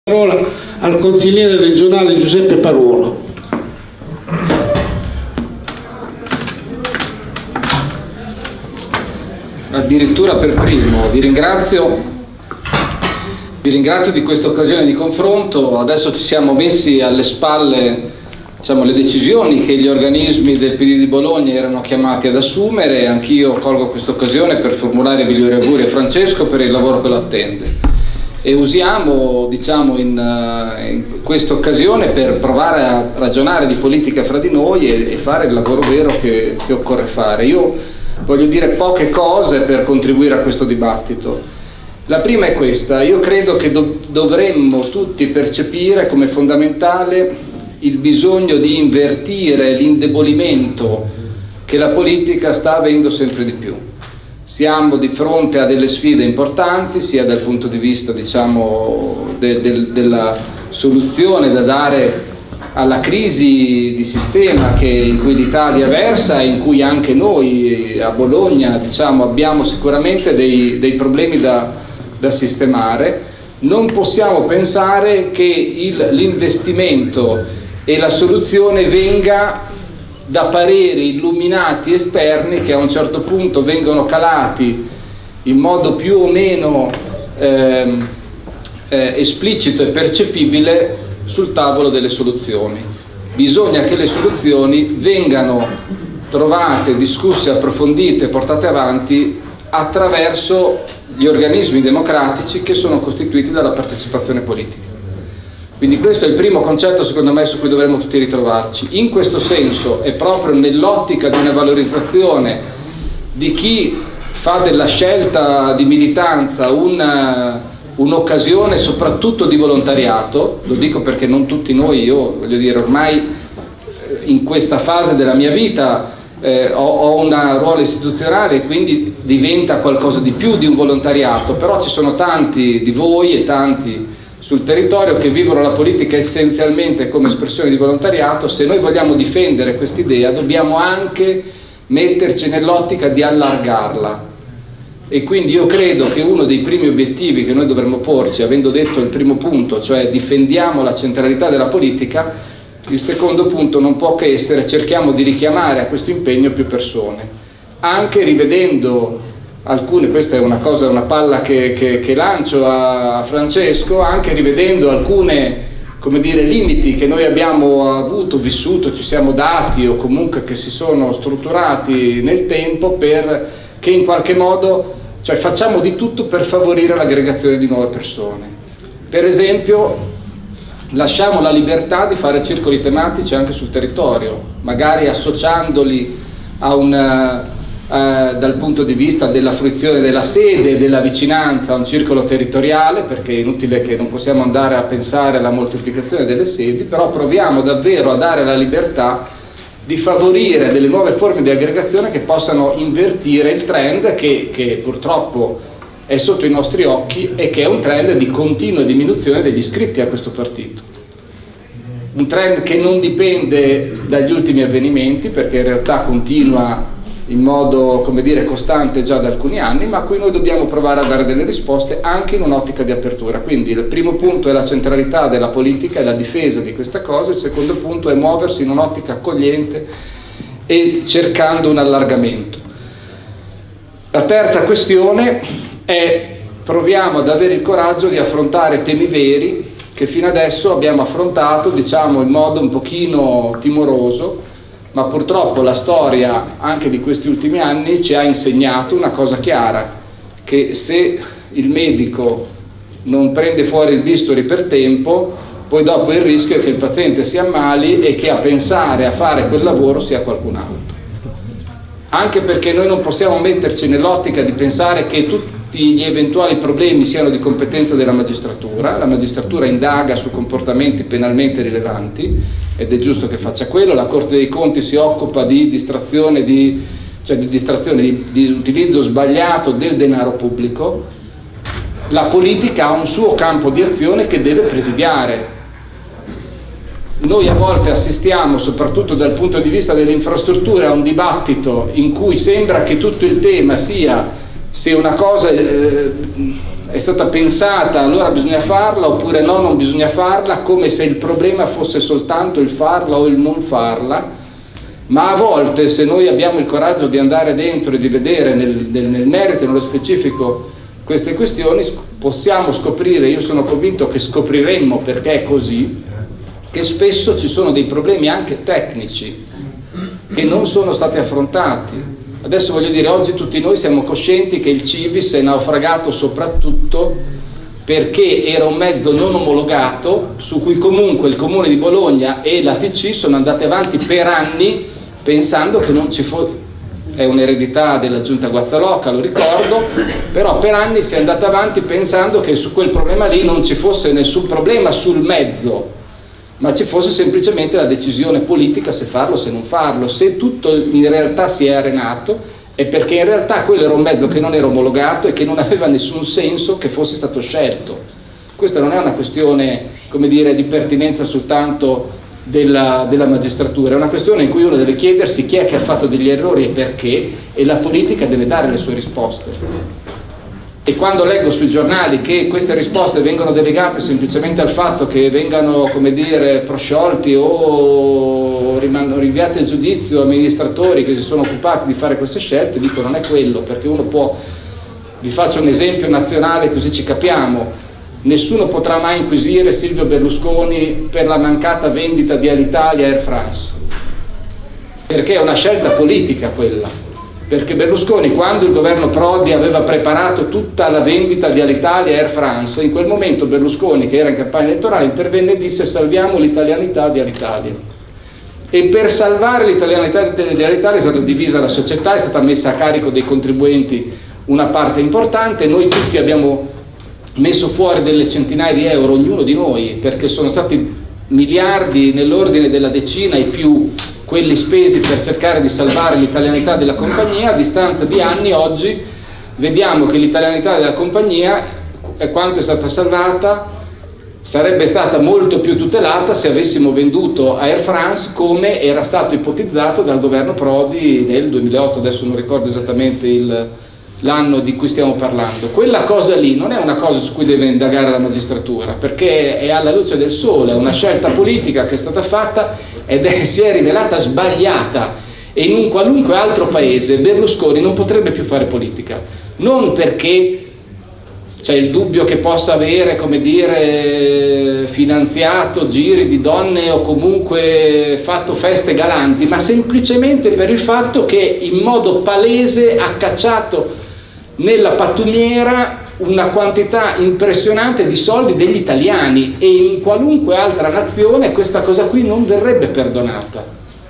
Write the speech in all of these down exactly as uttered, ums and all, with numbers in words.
Parola al consigliere regionale Giuseppe Paruolo. Addirittura per primo, vi ringrazio, vi ringrazio di questa occasione di confronto. Adesso ci siamo messi alle spalle, diciamo, le decisioni che gli organismi del P D di Bologna erano chiamati ad assumere, e anch'io colgo questa occasione per formulare i migliori auguri a Francesco per il lavoro che lo attende. E usiamo, diciamo, in, in questa occasione per provare a ragionare di politica fra di noi e, e fare il lavoro vero che, che occorre fare. Io voglio dire poche cose per contribuire a questo dibattito. La prima è questa: io credo che do, dovremmo tutti percepire come fondamentale il bisogno di invertire l'indebolimento che la politica sta avendo sempre di più. Siamo di fronte a delle sfide importanti, sia dal punto di vista, diciamo, de, de, della soluzione da dare alla crisi di sistema che, in cui l'Italia versa e in cui anche noi a Bologna, diciamo, abbiamo sicuramente dei, dei problemi da, da sistemare. Non possiamo pensare che l'investimento e la soluzione venga da pareri illuminati esterni che a un certo punto vengono calati in modo più o meno eh, eh, esplicito e percepibile sul tavolo delle soluzioni. Bisogna che le soluzioni vengano trovate, discusse, approfondite, portate avanti attraverso gli organismi democratici che sono costituiti dalla partecipazione politica. Quindi questo è il primo concetto, secondo me, su cui dovremmo tutti ritrovarci. In questo senso, è proprio nell'ottica di una valorizzazione di chi fa della scelta di militanza un'occasione soprattutto di volontariato. Lo dico perché non tutti noi, io voglio dire, ormai in questa fase della mia vita eh, ho, ho un ruolo istituzionale e quindi diventa qualcosa di più di un volontariato, però ci sono tanti di voi e tanti sul territorio che vivono la politica essenzialmente come espressione di volontariato. Se noi vogliamo difendere quest'idea dobbiamo anche metterci nell'ottica di allargarla, e quindi io credo che uno dei primi obiettivi che noi dovremmo porci, avendo detto il primo punto, cioè difendiamo la centralità della politica, il secondo punto non può che essere cerchiamo di richiamare a questo impegno più persone, anche rivedendo alcune, questa è una cosa, una palla che, che, che lancio a Francesco, anche rivedendo alcune, come dire, limiti che noi abbiamo avuto, vissuto, ci siamo dati o comunque che si sono strutturati nel tempo, per che in qualche modo, cioè facciamo di tutto per favorire l'aggregazione di nuove persone. Per esempio, lasciamo la libertà di fare circoli tematici anche sul territorio, magari associandoli a un Uh, dal punto di vista della fruizione della sede e della vicinanza a un circolo territoriale, perché è inutile che non possiamo andare a pensare alla moltiplicazione delle sedi, però proviamo davvero a dare la libertà di favorire delle nuove forme di aggregazione che possano invertire il trend che, che purtroppo è sotto i nostri occhi e che è un trend di continua diminuzione degli iscritti a questo partito. Un trend che non dipende dagli ultimi avvenimenti, perché in realtà continua in modo, come dire, costante già da alcuni anni, ma a cui noi dobbiamo provare a dare delle risposte anche in un'ottica di apertura. Quindi il primo punto è la centralità della politica e la difesa di questa cosa, il secondo punto è muoversi in un'ottica accogliente e cercando un allargamento. La terza questione è: proviamo ad avere il coraggio di affrontare temi veri che fino adesso abbiamo affrontato, diciamo, in modo un pochino timoroso, ma purtroppo la storia anche di questi ultimi anni ci ha insegnato una cosa chiara, che se il medico non prende fuori il bisturi per tempo, poi dopo il rischio è che il paziente si ammali e che a pensare a fare quel lavoro sia qualcun altro. Anche perché noi non possiamo metterci nell'ottica di pensare che tutti gli eventuali problemi siano di competenza della magistratura. La magistratura indaga su comportamenti penalmente rilevanti ed è giusto che faccia quello. La Corte dei Conti si occupa di distrazione, di, cioè di, distrazione di, di utilizzo sbagliato del denaro pubblico. La politica ha un suo campo di azione che deve presidiare. Noi a volte assistiamo, soprattutto dal punto di vista delle infrastrutture, a un dibattito in cui sembra che tutto il tema sia se una cosa eh, è stata pensata, allora bisogna farla, oppure no, non bisogna farla, come se il problema fosse soltanto il farla o il non farla. Ma a volte, se noi abbiamo il coraggio di andare dentro e di vedere nel, nel, nel merito e nello specifico queste questioni, possiamo scoprire, io sono convinto che scopriremmo, perché è così, che spesso ci sono dei problemi anche tecnici che non sono stati affrontati. Adesso voglio dire, oggi tutti noi siamo coscienti che il Civis è naufragato soprattutto perché era un mezzo non omologato, su cui comunque il Comune di Bologna e l'A T C sono andati avanti per anni pensando che non ci fosse, è un'eredità della Giunta Guazzaloca, lo ricordo, però per anni si è andata avanti pensando che su quel problema lì non ci fosse nessun problema sul mezzo, ma ci fosse semplicemente la decisione politica se farlo o se non farlo. Se tutto in realtà si è arenato è perché in realtà quello era un mezzo che non era omologato e che non aveva nessun senso che fosse stato scelto. Questa non è una questione, come dire, di pertinenza soltanto della, della magistratura, è una questione in cui uno deve chiedersi chi è che ha fatto degli errori e perché, e la politica deve dare le sue risposte. E quando leggo sui giornali che queste risposte vengono delegate semplicemente al fatto che vengano, come dire, prosciolti o rinviati a giudizio amministratori che si sono occupati di fare queste scelte, dico non è quello, perché uno può, vi faccio un esempio nazionale così ci capiamo, nessuno potrà mai inquisire Silvio Berlusconi per la mancata vendita di Alitalia a Air France, perché è una scelta politica quella. Perché Berlusconi, quando il governo Prodi aveva preparato tutta la vendita di Alitalia e Air France, in quel momento Berlusconi, che era in campagna elettorale, intervenne e disse salviamo l'italianità di Alitalia. E per salvare l'italianità di Alitalia è stata divisa la società, è stata messa a carico dei contribuenti una parte importante, noi tutti abbiamo messo fuori delle centinaia di euro, ognuno di noi, perché sono stati miliardi nell'ordine della decina e più quelli spesi per cercare di salvare l'italianità della compagnia. A distanza di anni oggi vediamo che l'italianità della compagnia, per quanto è stata salvata, sarebbe stata molto più tutelata se avessimo venduto a Air France come era stato ipotizzato dal governo Prodi nel duemilaotto, adesso non ricordo esattamente il, l'anno di cui stiamo parlando. Quella cosa lì non è una cosa su cui deve indagare la magistratura, perché è alla luce del sole, è una scelta politica che è stata fatta ed è, si è rivelata sbagliata, e in un qualunque altro paese Berlusconi non potrebbe più fare politica, non perché c'è il dubbio che possa avere, come dire, finanziato giri di donne o comunque fatto feste galanti, ma semplicemente per il fatto che in modo palese ha cacciato nella pattumiera una quantità impressionante di soldi degli italiani, e in qualunque altra nazione questa cosa qui non verrebbe perdonata.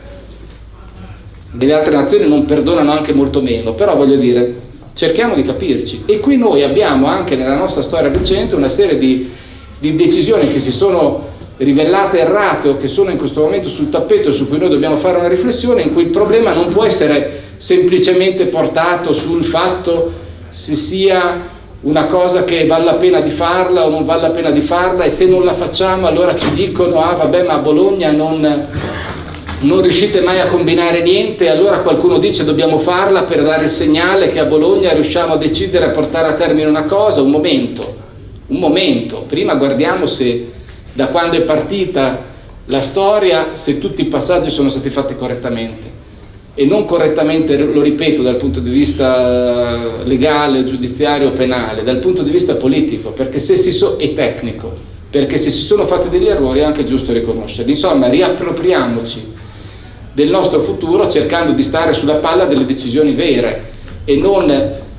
Delle altre nazioni non perdonano anche molto meno, però voglio dire, cerchiamo di capirci. E qui noi abbiamo anche nella nostra storia recente una serie di, di decisioni che si sono rivelate errate o che sono in questo momento sul tappeto, su cui noi dobbiamo fare una riflessione, in cui il problema non può essere semplicemente portato sul fatto se sia una cosa che vale la pena di farla o non vale la pena di farla, e se non la facciamo allora ci dicono ah vabbè, ma a Bologna non, non riuscite mai a combinare niente, allora qualcuno dice dobbiamo farla per dare il segnale che a Bologna riusciamo a decidere a portare a termine una cosa. Un momento, un momento, prima guardiamo se da quando è partita la storia, se tutti i passaggi sono stati fatti correttamente. E non correttamente, lo ripeto, dal punto di vista legale, giudiziario, penale, dal punto di vista politico, perché se si so, e tecnico, perché se si sono fatti degli errori è anche giusto riconoscerli. Insomma, riappropriamoci del nostro futuro cercando di stare sulla palla delle decisioni vere, e non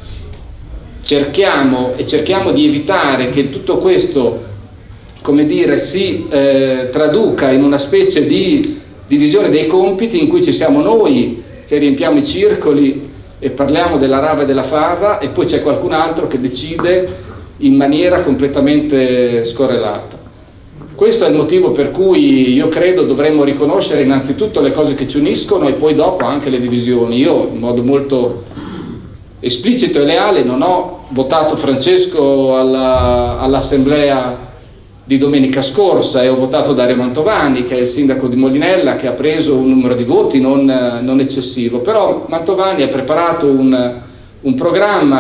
cerchiamo, e cerchiamo di evitare che tutto questo, come dire, si eh, traduca in una specie di divisione dei compiti in cui ci siamo noi che riempiamo i circoli e parliamo della rava e della fava, e poi c'è qualcun altro che decide in maniera completamente scorrelata. Questo è il motivo per cui io credo dovremmo riconoscere innanzitutto le cose che ci uniscono e poi dopo anche le divisioni. Io in modo molto esplicito e leale non ho votato Francesco alla, all'assemblea di domenica scorsa, e ho votato Dario Mantovani, che è il sindaco di Molinella, che ha preso un numero di voti non, non eccessivo, però Mantovani ha preparato un, un programma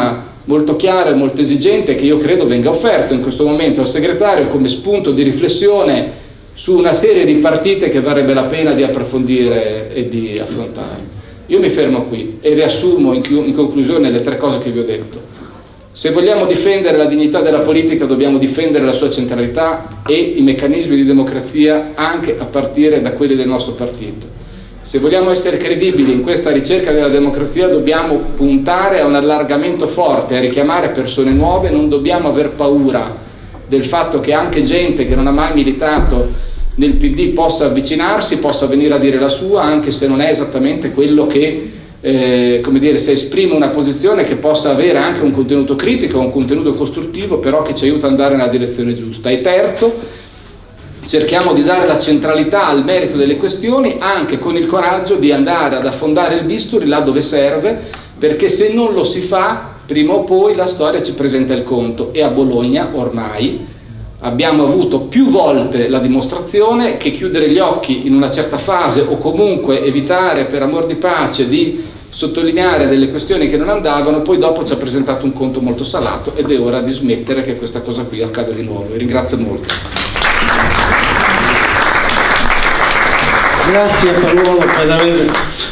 molto chiaro e molto esigente che io credo venga offerto in questo momento al segretario come spunto di riflessione su una serie di partite che varrebbe la pena di approfondire e di affrontare. Io mi fermo qui e riassumo in, in conclusione le tre cose che vi ho detto. Se vogliamo difendere la dignità della politica dobbiamo difendere la sua centralità e i meccanismi di democrazia anche a partire da quelli del nostro partito. Se vogliamo essere credibili in questa ricerca della democrazia dobbiamo puntare a un allargamento forte, a richiamare persone nuove, non dobbiamo aver paura del fatto che anche gente che non ha mai militato nel P D possa avvicinarsi, possa venire a dire la sua, anche se non è esattamente quello che Eh, come dire, se esprime una posizione che possa avere anche un contenuto critico, un contenuto costruttivo, però che ci aiuta ad andare nella direzione giusta. E terzo, cerchiamo di dare la centralità al merito delle questioni, anche con il coraggio di andare ad affondare il bisturi là dove serve, perché se non lo si fa, prima o poi la storia ci presenta il conto. E a Bologna ormai abbiamo avuto più volte la dimostrazione che chiudere gli occhi in una certa fase o comunque evitare per amor di pace di sottolineare delle questioni che non andavano, poi dopo ci ha presentato un conto molto salato ed è ora di smettere che questa cosa qui accada di nuovo. Vi ringrazio molto. Grazie a Paolo per aver